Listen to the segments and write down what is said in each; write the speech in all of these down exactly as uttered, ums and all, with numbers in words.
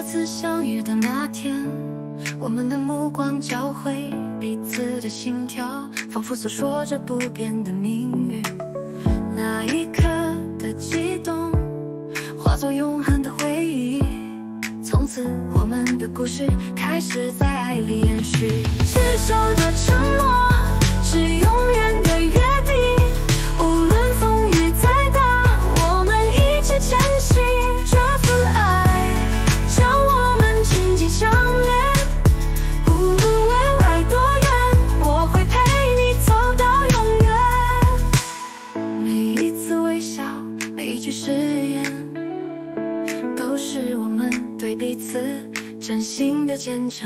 次相遇的那天，我们的目光交汇，彼此的心跳仿佛诉说着不变的命运。那一刻的激动，化作永恒的回忆。从此，我们的故事开始在爱里延续。牵手的承诺是永远的约定，无论风雨再大，我们一起前行。这份爱将我们紧紧相连，无论未来多远，我会陪你走到永远。每一次微笑，每一句誓言，都是我们对彼此真心的见证。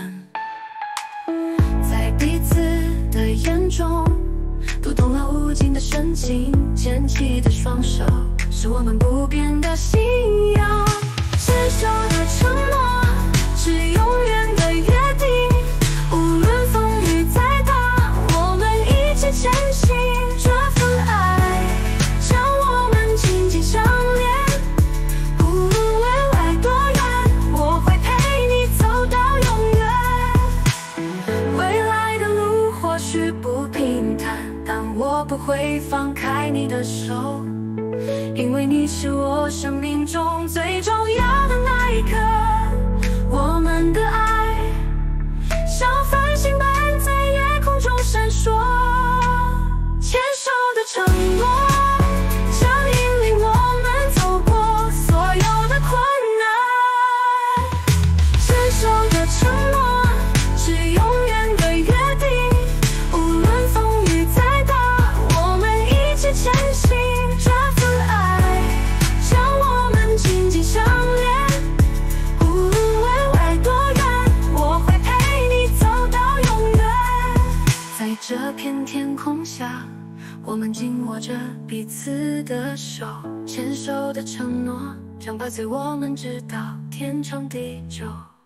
在彼此的眼中，读懂了无尽的深情，牵起的双手是我们不变的信仰。牵手的承诺是永远的约定，无论风雨再大，我们一起前行。这份爱将我们紧紧相连，无论未来多远，我会陪你走到永远。未来的路或许不平坦，但我不会放开你的手，因为你是我生命中最重要的那一刻。我们的爱像繁星般在夜空中闪烁，牵手的承诺将引领我们走过所有的困难。牵手的承诺是永远的约定，无论风雨再大，我们一起前行。这份爱将我们紧紧相连，无论未来多远，我会陪你走到永远。在这片天空下，我们紧握着彼此的手，牵手的承诺将伴随我们直到天长地久。